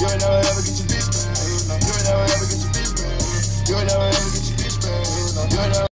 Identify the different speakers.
Speaker 1: You ain't never ever get your bitch back. You ain't never ever get your bitch back. You ain't never ever get your bitch back. You ain't never